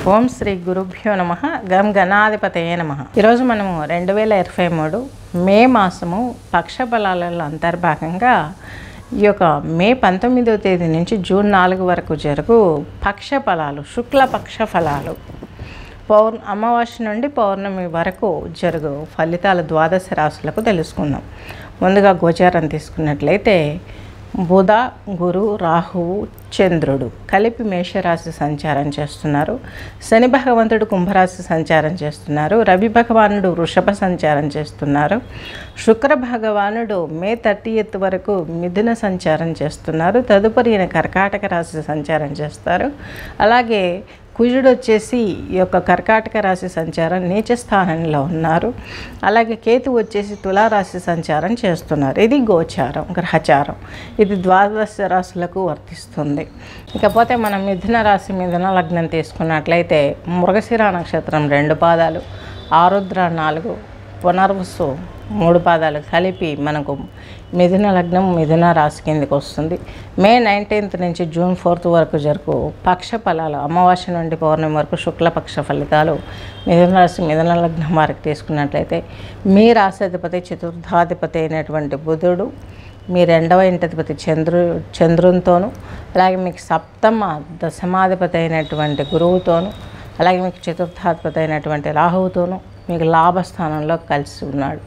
ఓం శ్రీ గురుభ్యో నమ గం గణాధిపతయే నమ. ఈరోజు మనము 2023 మే మాసము పక్షఫలాలలో అంతర్భాగంగా ఈ యొక్క మే 19వ తేదీ నుంచి జూన్ 4 వరకు జరుగు పక్షఫలాలు, శుక్లపక్ష ఫలాలు, అమావాస్య నుండి పౌర్ణమి వరకు జరుగు ఫలితాలు ద్వాదశ రాశులకు తెలుసుకుందాం. ముందుగా గోచారం తీసుకున్నట్లయితే బుధ, గురు, రాహువు, చంద్రుడు కలిపి మేషరాశి సంచారం చేస్తున్నారు. శని భగవంతుడు కుంభరాశి సంచారం చేస్తున్నారు. రవి భగవానుడు వృషభ సంచారం చేస్తున్నారు. శుక్ర భగవానుడు మే 30 వరకు మిథున సంచారం చేస్తున్నారు. తదుపరి ఈయన కర్కాటక రాశి సంచారం చేస్తారు. అలాగే కుజుడు వచ్చేసి ఈ యొక్క కర్కాటక రాశి సంచారం నీచ స్థానంలో ఉన్నారు. అలాగే కేతు వచ్చేసి తులారాశి సంచారం చేస్తున్నారు. ఇది గోచారం, గ్రహచారం. ఇది ద్వాదశ రాశులకు వర్తిస్తుంది. ఇకపోతే మనం మిథున రాశి, మిథున లగ్నం తీసుకున్నట్లయితే మృగశిర నక్షత్రం 2 పాదాలు, ఆరుద్ర 4, పునర్వసు 3 పాదాలు కలిపి మనకు మిథున లగ్నం, మిథున రాశి కిందకి వస్తుంది. మే 19 నుంచి జూన్ 4 వరకు జరుపు పక్ష ఫలాలు, అమావాస్య నుండి పౌర్ణమి వరకు శుక్లపక్ష ఫలితాలు మిథున రాశి, మిథున లగ్నం వారికి తీసుకున్నట్లయితే మీ రాశాధిపతి చతుర్థాధిపతి అయినటువంటి బుధుడు, మీ 2వ ఇంటాధిపతి చంద్రునితోనూ, అలాగే మీకు సప్తమ దశమాధిపతి అయినటువంటి గురువుతోనూ, అలాగే మీకు చతుర్థాధిపతి అయినటువంటి రాహువుతోనూ మీకు లాభస్థానంలో కలిసి ఉన్నాడు.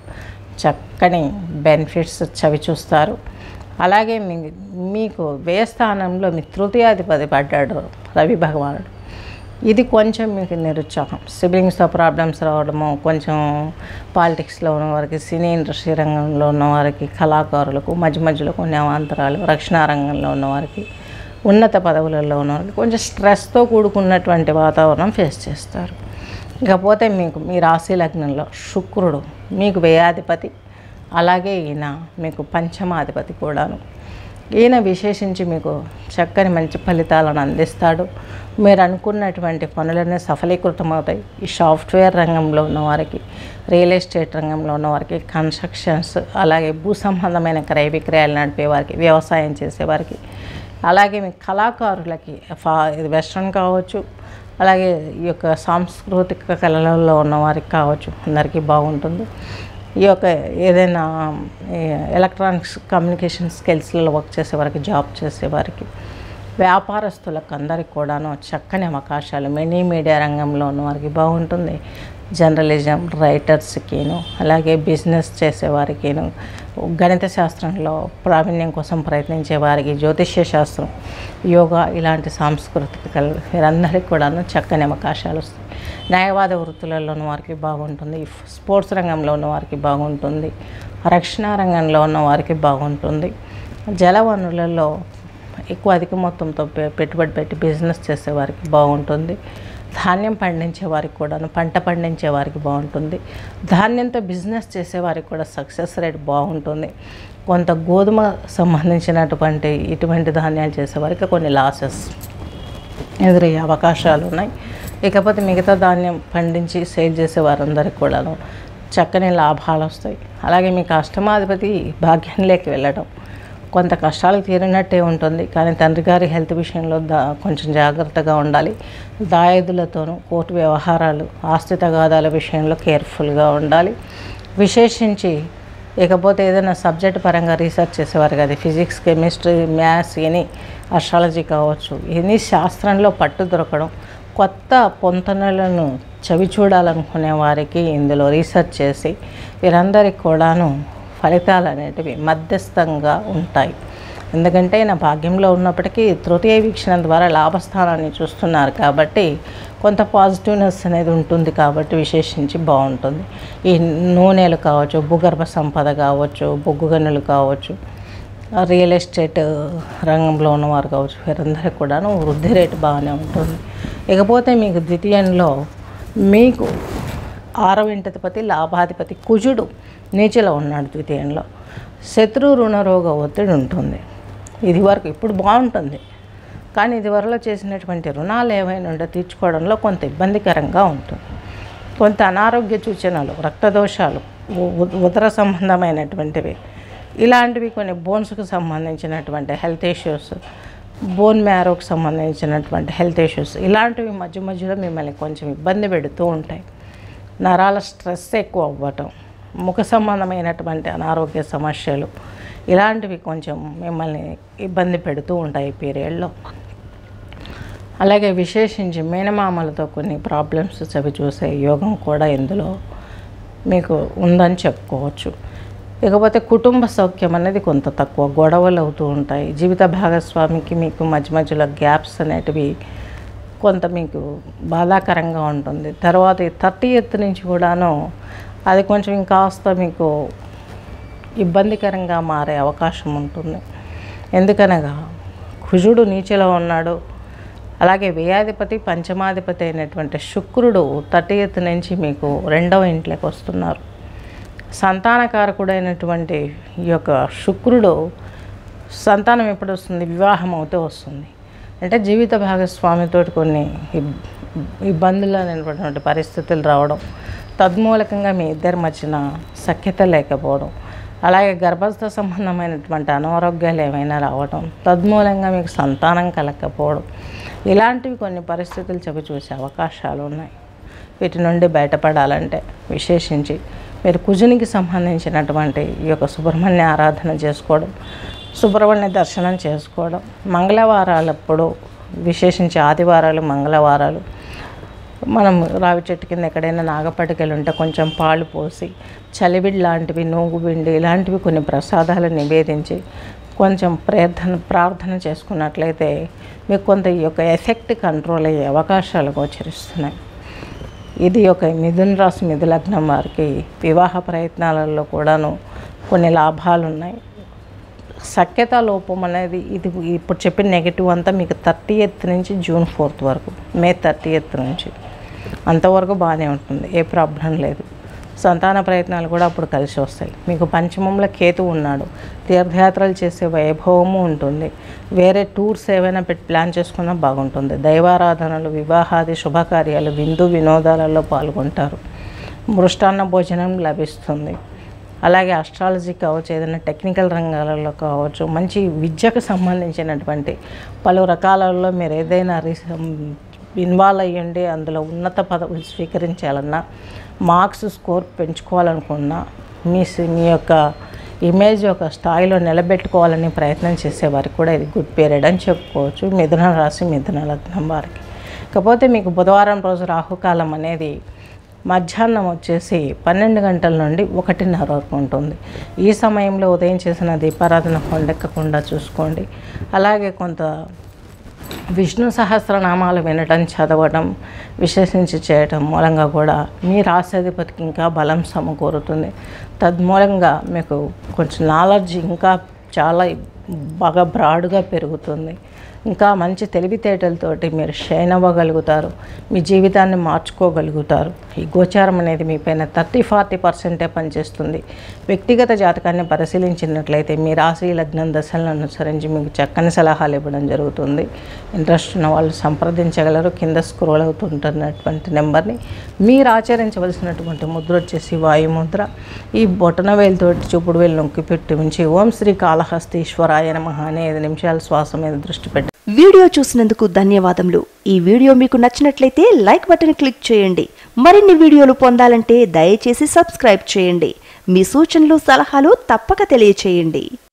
చక్కని బెనిఫిట్స్ చవి చూస్తారు. అలాగే మీకు వ్యయస్థానంలో మీ తృతీయాధిపతి పడ్డాడు రవి భగవానుడు. ఇది కొంచెం మీకు నిరుత్సాహం, సిబ్లింగ్స్తో ప్రాబ్లమ్స్ రావడము, కొంచెం పాలిటిక్స్లో ఉన్నవారికి, సినీ ఇండస్ట్రీ రంగంలో ఉన్నవారికి, కళాకారులకు మధ్య మధ్యలో కొన్ని అవాంతరాలు, రక్షణ రంగంలో ఉన్నవారికి, ఉన్నత పదవులలో ఉన్నవారికి కొంచెం స్ట్రెస్తో కూడుకున్నటువంటి వాతావరణం ఫేస్ చేస్తారు. ఇకపోతే మీకు మీ రాశి లగ్నంలో శుక్రుడు మీకు వ్యయాధిపతి, అలాగే ఈయన మీకు పంచమాధిపతి కూడాను. ఈయన విశేషించి మీకు చక్కని మంచి ఫలితాలను అందిస్తాడు. మీరు అనుకున్నటువంటి పనులన్నీ సఫలీకృతమవుతాయి. ఈ సాఫ్ట్వేర్ రంగంలో ఉన్నవారికి, రియల్ ఎస్టేట్ రంగంలో ఉన్నవారికి, కన్స్ట్రక్షన్స్, అలాగే భూ సంబంధమైన క్రయ విక్రయాలు నడిపేవారికి, వ్యవసాయం చేసేవారికి, అలాగే మీ కళాకారులకి ఇది వెస్ట్రన్ కావచ్చు, అలాగే ఈ యొక్క సాంస్కృతిక కళలలో ఉన్నవారికి కావచ్చు, అందరికీ బాగుంటుంది. ఈ యొక్క ఏదైనా ఎలక్ట్రానిక్స్ కమ్యూనికేషన్ స్కిల్స్లలో వర్క్ చేసేవారికి, జాబ్ చేసేవారికి, వ్యాపారస్తులకు అందరికి కూడాను చక్కని అవకాశాలు. మీడియా రంగంలో ఉన్నవారికి బాగుంటుంది. జర్నలిజం రైటర్స్కిను, అలాగే బిజినెస్ చేసేవారికిను, గణిత శాస్త్రంలో ప్రావీణ్యం కోసం ప్రయత్నించే వారికి, జ్యోతిష్య శాస్త్రం, యోగా ఇలాంటి సాంస్కృతిక కళలు వీరందరికీ కూడాను చక్కని అవకాశాలు వస్తాయి. న్యాయవాద వృత్తులలో ఉన్న వారికి బాగుంటుంది. స్పోర్ట్స్ రంగంలో ఉన్న వారికి బాగుంటుంది. రక్షణ రంగంలో ఉన్న వారికి బాగుంటుంది. జల వనరులలో అధిక మొత్తంతో పెట్టుబడి పెట్టి బిజినెస్ చేసేవారికి బాగుంటుంది. ధాన్యం పండించే వారికి కూడాను, పంట పండించే వారికి బాగుంటుంది. ధాన్యంతో బిజినెస్ చేసేవారికి కూడా సక్సెస్ రేట్ బాగుంటుంది. కొంత గోధుమ సంబంధించినటువంటి ఇటువంటి ధాన్యాలు చేసేవారికి కొన్ని లాసెస్ ఎదురయ్యే అవకాశాలు ఉన్నాయి. ఇకపోతే మిగతా ధాన్యం పండించి సేల్ చేసే వారందరికీ కూడాను చక్కని లాభాలు వస్తాయి. అలాగే మీకు అష్టమాధిపతి భాగ్యంలోకి వెళ్ళడం కొంత కష్టాలు తీరినట్టే ఉంటుంది. కానీ తండ్రి గారి హెల్త్ విషయంలో కొంచెం జాగ్రత్తగా ఉండాలి. దాయాదులతోనూ, కోర్టు వ్యవహారాలు, ఆస్తి తగాదాల విషయంలో కేర్ఫుల్గా ఉండాలి. విశేషించి ఇకపోతే ఏదైనా సబ్జెక్ట్ పరంగా రీసెర్చ్ చేసేవారు కదా, physics, chemistry, maths, any astrology కావచ్చు, ఎనీ శాస్త్రంలో పట్టు దొరకడం, కొత్త పొంతనలను చవి చూడాలనుకునే వారికి ఇందులో రీసెర్చ్ చేసి వీరందరికీ కూడాను ఫలితాలు అనేటివి మధ్యస్థంగా ఉంటాయి. ఎందుకంటే నా భాగ్యంలో ఉన్నప్పటికీ తృతీయ వీక్షణ ద్వారా లాభస్థానాన్ని చూస్తున్నారు కాబట్టి కొంత పాజిటివ్నెస్ అనేది ఉంటుంది. కాబట్టి విశేషించి బాగుంటుంది. ఈ నూనెలు కావచ్చు, భూగర్భ సంపద కావచ్చు, బొగ్గు గనులు కావచ్చు, రియల్ ఎస్టేట్ రంగంలో ఉన్నవారు కావచ్చు, వీరందరికీ కూడాను వృద్ధి రేటు బాగానే ఉంటుంది. ఇకపోతే మీకు ద్వితీయంలో మీకు 6వ ఇంటాధిపతి లాభాధిపతి కుజుడు నీచలో ఉన్నాడు. ద్వితీయంలో శత్రు రుణ రోగ ఒత్తిడి ఉంటుంది. ఇది వరకు ఇప్పుడు బాగుంటుంది, కానీ ఇది వరలో చేసినటువంటి రుణాలు ఏవైనా ఉంటే తీర్చుకోవడంలో కొంత ఇబ్బందికరంగా ఉంటుంది. కొంత అనారోగ్య సూచనలు, రక్తదోషాలు, ఉదర సంబంధమైనటువంటివి, ఇలాంటివి కొన్ని బోన్స్కు సంబంధించినటువంటి హెల్త్ ఇష్యూస్, బోన్ మ్యారోకి సంబంధించినటువంటి హెల్త్ ఇష్యూస్ ఇలాంటివి మధ్య మధ్యలో మిమ్మల్ని కొంచెం ఇబ్బంది పెడుతూ ఉంటాయి. నరాల స్ట్రెస్ ఎక్కువ అవ్వటం, ముఖ సంబంధమైనటువంటి అనారోగ్య సమస్యలు ఇలాంటివి కొంచెం మిమ్మల్ని ఇబ్బంది పెడుతూ ఉంటాయి ఈ పీరియడ్లో. అలాగే విశేషించి మేనమామలతో కొన్ని ప్రాబ్లమ్స్ చవి చూసే యోగం కూడా ఇందులో మీకు ఉందని చెప్పుకోవచ్చు. ఇకపోతే కుటుంబ సౌఖ్యం అనేది కొంత తక్కువ, గొడవలు అవుతూ ఉంటాయి. జీవిత భాగస్వామికి మీకు మధ్య మధ్యలో గ్యాప్స్ అనేటివి కొంత మీకు బాధాకరంగా ఉంటుంది. తర్వాత ఈ 30th నుంచి కూడాను అది కొంచెం ఇంకాస్త మీకు ఇబ్బందికరంగా మారే అవకాశం ఉంటుంది. ఎందుకనగా కుజుడు నీచలో ఉన్నాడు, అలాగే వ్యయాధిపతి పంచమాధిపతి అయినటువంటి శుక్రుడు 30th నుంచి మీకు 2వ ఇంట్లోకి వస్తున్నారు. సంతానకారకుడైనటువంటి ఈ యొక్క శుక్రుడు సంతానం ఎప్పుడు వస్తుంది, వివాహం అవుతే వస్తుంది. అంటే జీవిత భాగస్వామితో కొన్ని ఇబ్బందులు అనేటువంటి పరిస్థితులు రావడం, తద్మూలకంగా మీ ఇద్దరి మధ్యన సఖ్యత లేకపోవడం, అలాగే గర్భస్థ సంబంధమైనటువంటి అనారోగ్యాలు ఏమైనా రావడం, తద్మూలంగా మీకు సంతానం కలగకపోవడం, ఇలాంటివి కొన్ని పరిస్థితులు చవి చూసే అవకాశాలు ఉన్నాయి. వీటి నుండి బయటపడాలంటే విశేషించి మీరు కుజునికి సంబంధించినటువంటి ఈ యొక్క సుబ్రహ్మణ్య ఆరాధన చేసుకోవడం, సుబ్రహ్మణ్య దర్శనం చేసుకోవడం, మంగళవారాలప్పుడు విశేషించి ఆదివారాలు మంగళవారాలు మనం రావి చెట్టు కింద ఎక్కడైనా నాగపటికలు ఉంటే కొంచెం పాలు పోసి చలివిడి లాంటివి, నూగుబిండి ఇలాంటివి కొన్ని ప్రసాదాలు నివేదించి కొంచెం ప్రార్థన చేసుకున్నట్లయితే మీకు కొంత ఈ యొక్క ఎఫెక్ట్ కంట్రోల్ అయ్యే అవకాశాలు గోచరిస్తున్నాయి. ఇది ఒక మిథున రాశి మిథున లగ్నం వారికి వివాహ ప్రయత్నాలలో కూడాను కొన్ని లాభాలు ఉన్నాయి. సఖ్యత లోపం అనేది ఇది ఇప్పుడు చెప్పిన నెగిటివ్ అంతా మీకు 30th నుంచి జూన్ 4th వరకు, మే 30th నుంచి అంతవరకు బాగానే ఉంటుంది, ఏ ప్రాబ్లం లేదు. సంతాన ప్రయత్నాలు కూడా అప్పుడు కలిసి వస్తాయి. మీకు పంచమంలో కేతు ఉన్నాడు, తీర్థయాత్రలు చేసే వైభవము ఉంటుంది. వేరే టూర్స్ ఏవైనా ప్లాన్ చేసుకున్నా బాగుంటుంది. దైవారాధనలు, వివాహాది శుభకార్యాలు, విందు వినోదాలలో పాల్గొంటారు. మృష్టాన్న భోజనం లభిస్తుంది. అలాగే అస్ట్రాలజీ కావచ్చు, ఏదైనా టెక్నికల్ రంగాలలో కావచ్చు, మంచి విద్యకు సంబంధించినటువంటి పలు రకాలలో మీరు ఏదైనా ఇన్వాల్వ్ అయ్యండి, అందులో ఉన్నత పదవులు స్వీకరించాలన్నా, మార్క్స్ స్కోర్ పెంచుకోవాలనుకున్నా, మీ యొక్క ఇమేజ్ ఒక స్థాయిలో నిలబెట్టుకోవాలని ప్రయత్నం చేసేవారికి కూడా ఇది గుడ్ పీరియడ్ అని చెప్పుకోవచ్చు. మిథున రాశి మిథున లగ్నం వారికి. కాకపోతే మీకు బుధవారం రోజు రాహుకాలం అనేది మధ్యాహ్నం వచ్చేసి 12 గంటల నుండి 1:30 వరకు ఉంటుంది. ఈ సమయంలో ఉదయం చేసిన దీపారాధన కొండెక్కకుండా చూసుకోండి. అలాగే కొంత విష్ణు సహస్రనామాలు వినడం, చదవడం, విశేషించి చేయటం మూలంగా కూడా మీ రాశ్యాధిపతికి ఇంకా బలం సమకూరుతుంది. తద్మూలంగా మీకు కొంచెం నాలెడ్జ్ ఇంకా చాలా బాగా బ్రాడ్గా పెరుగుతుంది. ఇంకా మంచి తెలివితేటలతోటి మీరు షైన్ అవ్వగలుగుతారు, మీ జీవితాన్ని మార్చుకోగలుగుతారు. ఈ గోచారం అనేది మీ పైన 30-40% పనిచేస్తుంది. వ్యక్తిగత జాతకాన్ని పరిశీలించినట్లయితే మీ రాశి లగ్నం దశలను అనుసరించి మీకు చక్కని సలహాలు ఇవ్వడం జరుగుతుంది. ఇంట్రెస్ట్ ఉన్న వాళ్ళు సంప్రదించగలరు. కింద స్క్రోల్ అవుతుంటున్నటువంటి నెంబర్ని. మీరు ఆచరించవలసినటువంటి ముద్ర వచ్చేసి వాయుముద్ర. ఈ బొటన వేలుతోటి చూపుడు వేలు నొక్కి పెట్టి ఉంచి ఓం శ్రీ కాళహస్తీశ్వరాయ నమః అనే 5 నిమిషాలు శ్వాస మీద దృష్టి పెట్టి. వీడియో చూసినందుకు ధన్యవాదములు. ఈ వీడియో మీకు నచ్చినట్లయితే లైక్ బటన్ క్లిక్ చేయండి. మరిన్ని వీడియోలు పొందాలంటే దయచేసి సబ్స్క్రైబ్ చేయండి. మీ సూచనలు సలహాలు తప్పక తెలియచేయండి.